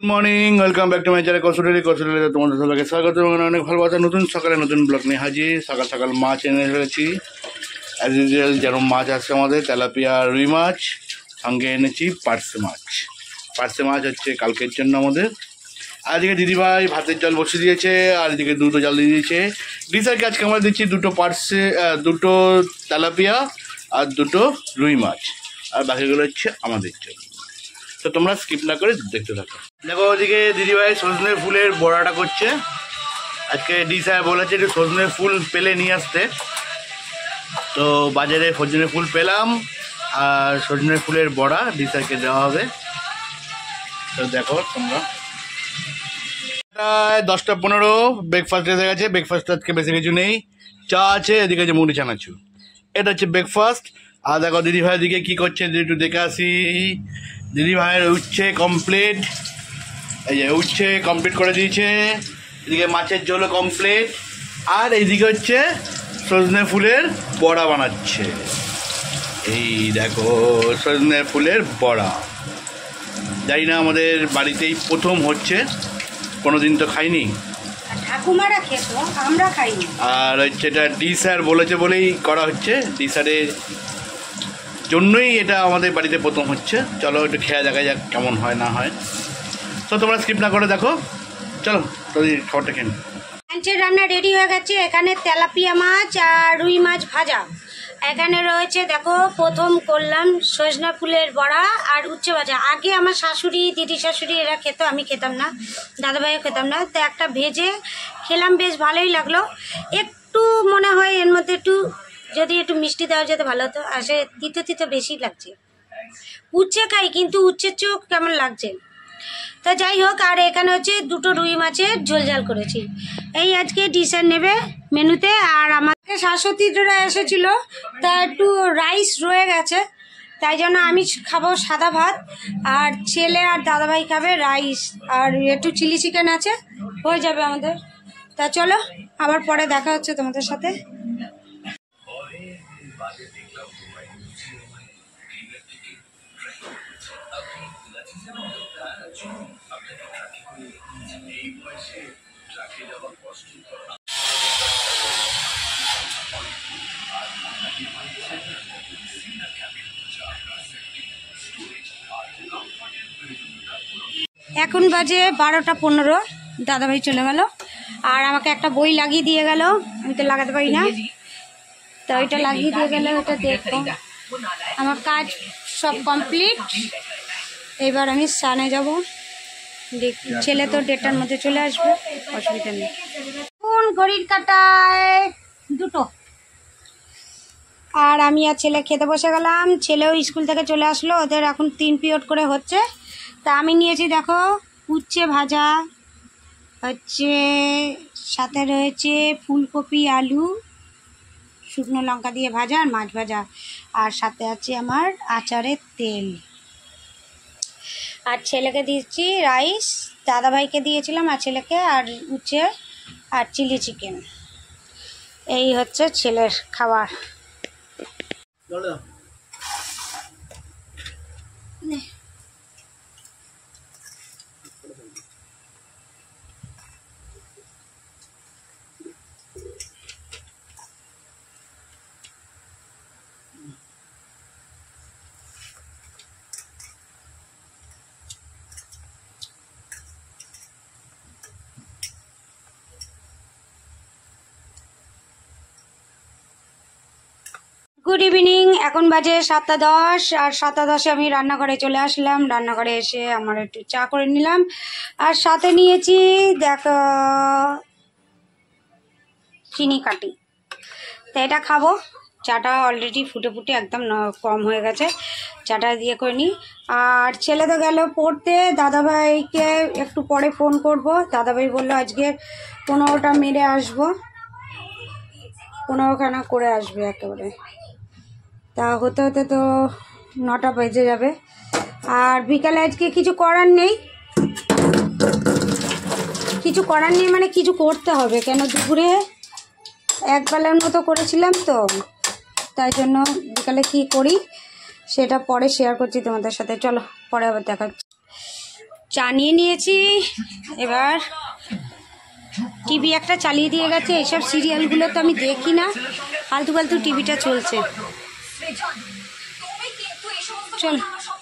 Morning, welcome back to my channel কসুরেলি তোমাদের সবাইকে স্বাগত। অনেক ভালোবাসা। নতুন সকালে নতুন ব্লগ নিয়ে হাজির। সকাল সকাল মাছ এনে ফেলেছি অ্যাজ ইউজুয়াল, যেরকম মাছ আছে আমাদের তেলাপিয়া রুই মাছ, সঙ্গে এনেছি পার্সে মাছ। পার্সে মাছ হচ্ছে কালকের জন্য আমাদের। আর এদিকে দিদিভাই ভাতের জল বসিয়ে দিয়েছে, আর এদিকে দুটো জল দিয়ে দিয়েছে। ডিসারকে আজকে আমরা দিচ্ছি দুটো পার্সে, দুটো তেলাপিয়া আর দুটো রুই মাছ, আর বাকিগুলো হচ্ছে আমাদের জন্য। তো তোমরা স্কিপ না করে দেখতে থাকো। দেখো ওদিকে দিদিভাই সজনে ফুলের বড়াটা করছে। আজকে ডি স্যার বলেছে একটু সজনে ফুল পেলে নিয়ে আসতে, তো বাজারে সজনে ফুল পেলাম, আর সজনে ফুলের বড়া ডি স্যারকে দেওয়া হবে। তো দেখো তোমরা, 10টা 15 ব্রেকফাস্ট এসে গেছে। ব্রেকফাস্ট আজকে বেশি কিছু নেই, চা আছে, এদিকে আছে মুড়ি চানাচুর, এটা হচ্ছে ব্রেকফাস্ট। আর দেখো দিদিভাইয়ের দিকে কী করছে একটু দেখে আসি। দিদিভাইয়ের উচ্ছে কমপ্লিট, এই যে উচ্ছে কমপ্লিট করে দিয়েছে। এদিকে মাছের ঝোলও কমপ্লিট, আর এইদিকে হচ্ছে সজনে ফুলের বড়া বানাচ্ছে। এই দেখো সজনে ফুলের বড়া, জানি না আমাদের বাড়িতেই প্রথম হচ্ছে, কোনোদিন তো খাইনি, ঠাকুমারা খেত, আমরা খাইনি। আর হচ্ছে এটা ডি স্যার বলেছে বলেই করা হচ্ছে, ডি স্যারের জন্যই এটা আমাদের বাড়িতে প্রথম হচ্ছে। চলো একটু খেয়ে দেখা যাক কেমন হয় না হয়। তো তোমরা স্কিপ না করে দেখো, চলো তোদের খাবারটা খেয়ে নিই। লাঞ্চের রান্না রেডি হয়ে গেছে। এখানে তেলাপিয়া মাছ আর রুই মাছ ভাজা। এখানে রয়েছে দেখো, প্রথম করলাম সজনা ফুলের বড়া আর উচ্ছে ভাজা। আগে আমার শাশুড়ি, দিদি শাশুড়ি এরা খেত, আমি খেতাম না, দাদাভাইও খেতাম না। তো একটা ভেজে খেলাম, বেশ ভালোই লাগলো। একটু মনে হয় এর মধ্যে যদি একটু মিষ্টি দেওয়া যেতে ভালো হতো। আর সে তিতো তিতো বেশি লাগছে। উচ্ছে খাই, কিন্তু উচ্ছের চোখ কেমন লাগছে। তা যাই হোক, আর এখানে হচ্ছে দুটো রুই মাছের ঝোল ঝাল করেছি। এই আজকে ডিশার নেবে মেনুতে। আর আমাকে শাশ্বতীরা এসেছিল, তা একটু রাইস রয়ে গেছে, তাই জন্য আমি খাবো সাদা ভাত, আর ছেলে আর দাদাভাই খাবে রাইস, আর একটু চিলি চিকেন আছে, হয়ে যাবে আমাদের। তা চলো, আবার পরে দেখা হচ্ছে তোমাদের সাথে। এখন বাজে 12টা 15, দাদাভাই চলে গেল, আর আমাকে একটা বই লাগিয়ে দিয়ে গেল, আমি তো লাগাতে পারি না, তো ওইটা লাগিয়ে দিয়ে গেলে ওটা দেখবো। আমার কাজ সব কমপ্লিট। এবার আমি স্নানে যাব, ছেলে তো 1:30টার মধ্যে চলে আসবে, অসুবিধা নেই। কোন ঘড়ির কাটায় 2টো, আর আমি আর ছেলে খেতে বসে গেলাম। ছেলেও স্কুল থেকে চলে আসলো, ওদের এখন 3 পিরিয়ড করে হচ্ছে। তা আমি নিয়েছি দেখো উচ্ছে ভাজা, হচ্ছে সাথে রয়েছে ফুলকপি আলু শুকনো লঙ্কা দিয়ে ভাজা, আর মাছ ভাজা, আর সাথে আছে আমার আচারের তেল। আর ছেলেকে দিচ্ছি রাইস, দাদাভাইকে দিয়েছিলাম আর ছেলেকে, আর উচ্ছে আর চিলি চিকেন। এই হচ্ছে ছেলের খাবার। গুড ইভিনিং, এখন বাজে 7টা 10, আর 7টা 10-এ আমি রান্নাঘরে চলে আসলাম। রান্নাঘরে এসে আমার একটু চা করে নিলাম, আর সাথে নিয়েছি দেখো চিনি কাটি। তো এটা খাবো। চাটা অলরেডি ফুটে ফুটে একদম কম হয়ে গেছে, চাটা দিয়ে করে নিই। আর ছেলে তো গেল পড়তে, দাদাভাইকে একটু পরে ফোন করব। দাদাভাই বললো আজকে 15টা মেরে আসবো, 15খানা করে আসবে একেবারে। তা হতে হতে তো 9টা বেজে যাবে। আর বিকালে আজকে কিছু করার নেই, মানে কিছু করতে হবে, কেন দুপুরে একবেলার মতো করেছিলাম, তো তাই জন্য বিকালে কি করি সেটা পরে শেয়ার করছি তোমাদের সাথে। চলো পরে আবার দেখা হচ্ছে। চা নিয়ে নিয়েছি, এবার টিভি একটা চালিয়ে দিয়ে গেছে। এইসব সিরিয়ালগুলো তো আমি দেখি না, ফালতু ফালতু টিভিটা চলছে। চল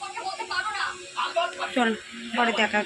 চল পরে দেখা।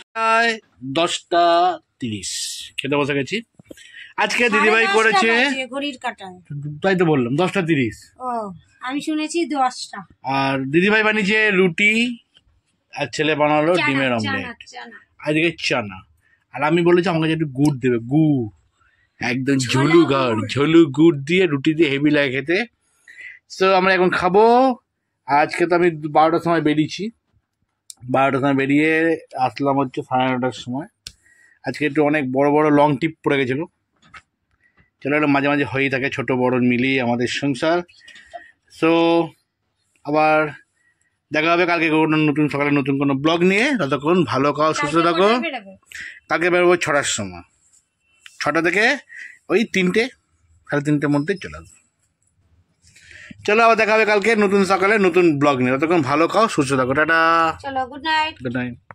10:30 খেতে বসে গেছি। আজকে দিদিভাই করেছে, ঘড়ির কাঁটায় তাই তো বললাম 10:30। ও আমি শুনেছি 10টা। আর দিদিভাই বানিয়েছে রুটি, আর ছেলে বানালো ডিমের অমলেট, আজকে চানা। আর আমি বলেছি আমাকে একটু গুড় দেবে, গুড় একদম ঝোলু গুড় দিয়ে রুটি দিয়ে হেভি লাগে খেতে। সো আমরা এখন খাবো। আজকে তো আমি 12টার সময় বেরিয়েছি, 12টার সময় বেরিয়ে আসলাম হচ্ছে 9:30টার সময়। আজকে একটু অনেক বড় বড় লং ট্রিপ পড়ে গেছিলো। চলো এটা মাঝে মাঝে হয়েই থাকে, ছোট বড় মিলিয়ে আমাদের সংসার। সো আবার দেখা হবে কালকে কোনো নতুন সকালে নতুন কোনো ব্লগ নিয়ে। ততক্ষণ ভালো খাও, সুস্থ থাকো। কালকে বেরোবো 6টার সময়, 6টা থেকে ওই 3টে, 3:30টার মধ্যে চলে আসবো। চলো আবার দেখা হবে কালকে নতুন সকালে নতুন ব্লগ নিয়ে। ততক্ষণ ভালো খাও, সুস্থ থাকো। টাটা, চলো, গুড নাইট। Good night.